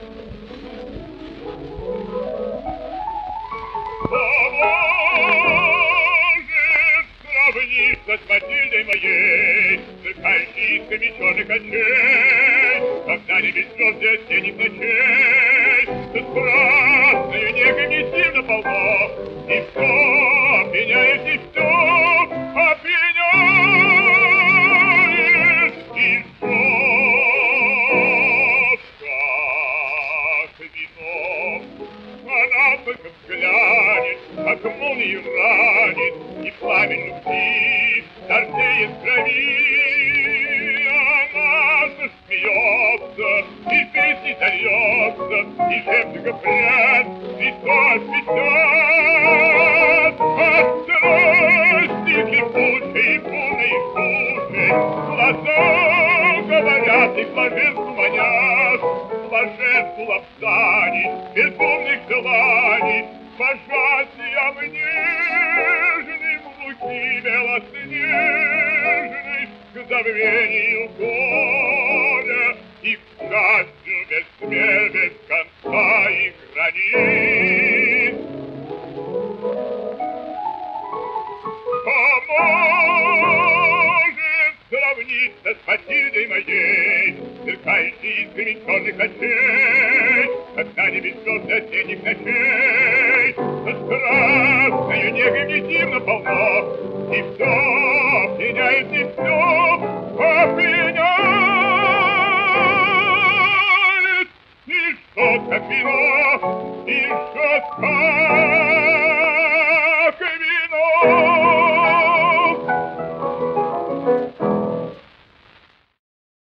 Поможет сравниться с Матильдой моей, сверкающей искрами черных очей, когда не без звезд и осенних ночей, с страстной негой несильно полно, и все опьяняет, и все опьяняет, и жжет, как вино. Она только взглянет, как молнию ранит, и пламя любви дождеет в крови. Она засмеется, и песни зальется, и жемчуга прядь цветов цветет. От страсти кипучей и бурной жгучей глаза говорят и блаженству манят, блаженству лапсаний, безумных желаний, пожатием нежным в луки белоснежной к забвению горя и к счастью без мер, без конца и границ. Поможет сравниться с Матильдой моей, сверкающей искрами черных очей, когда не без слез осенних ночей, со страстной негой неземно полно, и все опьяняет, и все опьяняет, и жжет, как вино, и жжет, как